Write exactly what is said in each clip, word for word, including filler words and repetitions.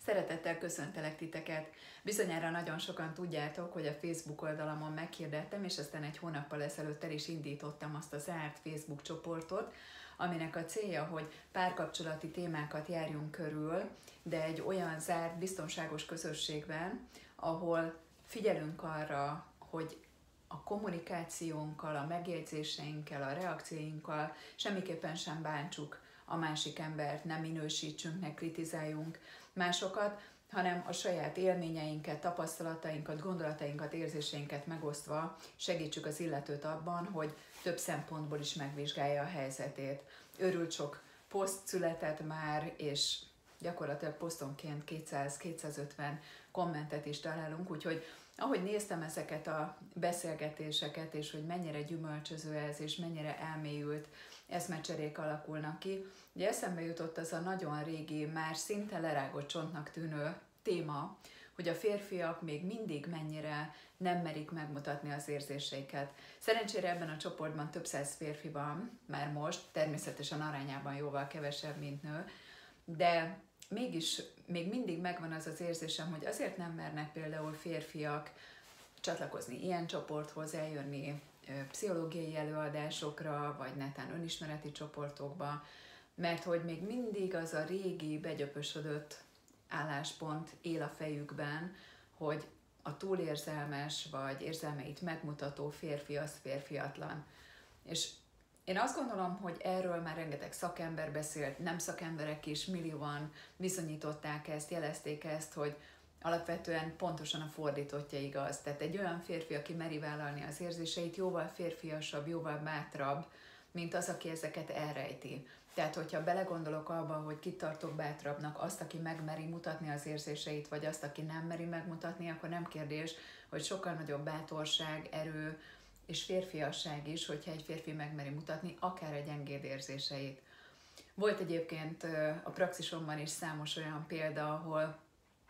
Szeretettel köszöntelek titeket! Bizonyára nagyon sokan tudjátok, hogy a Facebook oldalamon meghirdettem, és aztán egy hónappal ezelőtt el is indítottam azt a zárt Facebook csoportot, aminek a célja, hogy párkapcsolati témákat járjunk körül, de egy olyan zárt, biztonságos közösségben, ahol figyelünk arra, hogy a kommunikációnkkal, a megjegyzéseinkkel, a reakcióinkkal semmiképpen sem bántsuk a másik embert, nem minősítsünk, ne kritizáljunk másokat, hanem a saját élményeinket, tapasztalatainkat, gondolatainkat, érzéseinket megosztva segítsük az illetőt abban, hogy több szempontból is megvizsgálja a helyzetét. Őrült sok poszt született már, és gyakorlatilag posztonként kétszáz-kétszázötven kommentet is találunk, úgyhogy ahogy néztem ezeket a beszélgetéseket, és hogy mennyire gyümölcsöző ez, és mennyire elmélyült eszmecserék alakulnak ki, ugye eszembe jutott az a nagyon régi, már szinte lerágott csontnak tűnő téma, hogy a férfiak még mindig mennyire nem merik megmutatni az érzéseiket. Szerencsére ebben a csoportban több száz férfi van, már most, természetesen arányában jóval kevesebb, mint nő, de mégis még mindig megvan az az érzésem, hogy azért nem mernek például férfiak csatlakozni ilyen csoporthoz, eljönni pszichológiai előadásokra, vagy netán önismereti csoportokba, mert hogy még mindig az a régi, begyöpösödött álláspont él a fejükben, hogy a túlérzelmes, vagy érzelmeit megmutató férfi az férfiatlan. És én azt gondolom, hogy erről már rengeteg szakember beszélt, nem szakemberek is, millióan bizonyították ezt, jelezték ezt, hogy alapvetően pontosan a fordítottja igaz. Tehát egy olyan férfi, aki meri vállalni az érzéseit, jóval férfiasabb, jóval bátrabb, mint az, aki ezeket elrejti. Tehát, hogyha belegondolok abba, hogy kit tartok bátrabbnak, azt, aki megmeri mutatni az érzéseit, vagy azt, aki nem meri megmutatni, akkor nem kérdés, hogy sokkal nagyobb bátorság, erő és férfiasság is, hogyha egy férfi megmeri mutatni akár a gyengéd érzéseit. Volt egyébként a praxisomban is számos olyan példa, ahol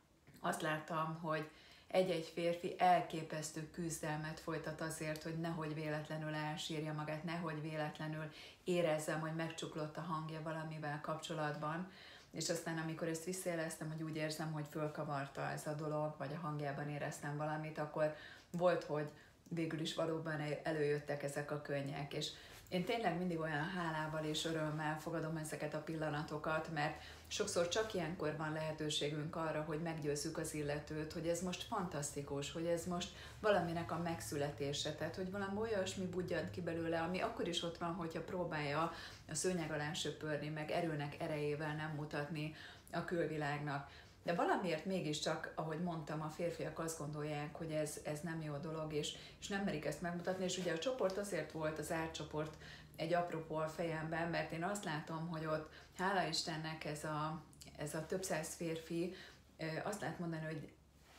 azt láttam, hogy egy-egy férfi elképesztő küzdelmet folytat azért, hogy nehogy véletlenül elsírja magát, nehogy véletlenül érezzem, hogy megcsuklott a hangja valamivel kapcsolatban, és aztán amikor ezt visszajeleztem, hogy úgy érzem, hogy fölkavarta ez a dolog, vagy a hangjában éreztem valamit, akkor volt, hogy végül is valóban előjöttek ezek a könnyek, és én tényleg mindig olyan hálával és örömmel fogadom ezeket a pillanatokat, mert sokszor csak ilyenkor van lehetőségünk arra, hogy meggyőzzük az illetőt, hogy ez most fantasztikus, hogy ez most valaminek a megszületése, tehát hogy valami olyasmi budjant ki belőle, ami akkor is ott van, hogyha próbálja a szőnyeg alá söpörni, meg erőnek erejével nem mutatni a külvilágnak. De valamiért mégiscsak, ahogy mondtam, a férfiak azt gondolják, hogy ez, ez nem jó dolog, és, és nem merik ezt megmutatni, és ugye a csoport azért volt, az átcsoport egy apropó a fejemben, mert én azt látom, hogy ott, hála Istennek, ez a, ez a több száz férfi, azt lehet mondani, hogy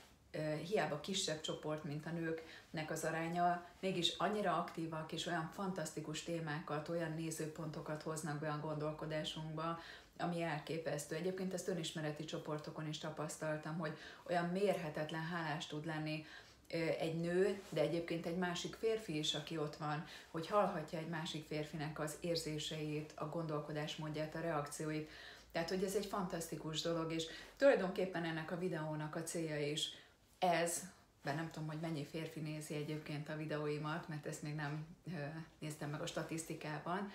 hiába kisebb csoport, mint a nőknek az aránya, mégis annyira aktívak, és olyan fantasztikus témákat, olyan nézőpontokat hoznak be a gondolkodásunkba, ami elképesztő. Egyébként ezt önismereti csoportokon is tapasztaltam, hogy olyan mérhetetlen hálás tud lenni egy nő, de egyébként egy másik férfi is, aki ott van, hogy hallhatja egy másik férfinek az érzéseit, a gondolkodásmódját, a reakcióit. Tehát, hogy ez egy fantasztikus dolog, és tulajdonképpen ennek a videónak a célja is ez, bár nem tudom, hogy mennyi férfi nézi egyébként a videóimat, mert ezt még nem néztem meg a statisztikában,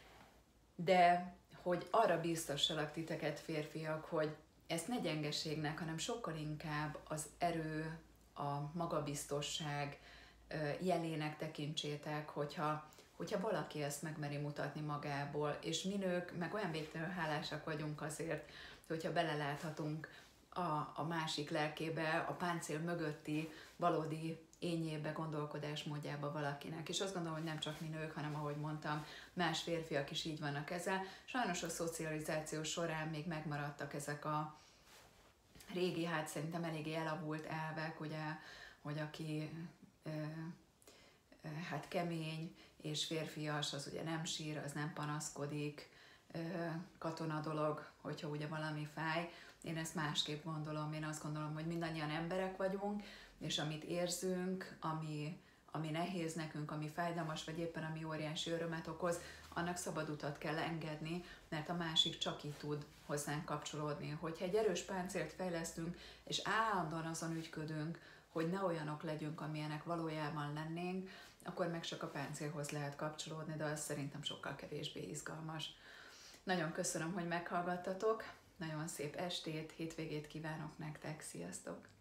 de hogy arra biztossalak titeket, férfiak, hogy ezt ne gyengeségnek, hanem sokkal inkább az erő, a magabiztosság jelének tekintsétek, hogyha, hogyha valaki ezt megmeri mutatni magából, és mi nők meg olyan végtelenül hálásak vagyunk azért, hogyha beleláthatunk a, a másik lelkébe, a páncél mögötti valódi ényébe, gondolkodásmódjába valakinek. És azt gondolom, hogy nem csak mi nők, hanem ahogy mondtam, más férfiak is így vannak ezzel. Sajnos a szocializáció során még megmaradtak ezek a régi, hát szerintem eléggé elavult elvek, ugye, hogy aki e, e, hát kemény és férfias, az ugye nem sír, az nem panaszkodik, e, katona dolog, hogyha ugye valami fáj. Én ezt másképp gondolom, én azt gondolom, hogy mindannyian emberek vagyunk, és amit érzünk, ami, ami nehéz nekünk, ami fájdalmas, vagy éppen ami óriási örömet okoz, annak szabad utat kell engedni, mert a másik csak így tud hozzánk kapcsolódni. Hogyha egy erős páncélt fejlesztünk, és állandóan azon ügyködünk, hogy ne olyanok legyünk, amilyenek valójában lennénk, akkor meg csak a páncélhoz lehet kapcsolódni, de az szerintem sokkal kevésbé izgalmas. Nagyon köszönöm, hogy meghallgattatok, nagyon szép estét, hétvégét kívánok nektek, sziasztok!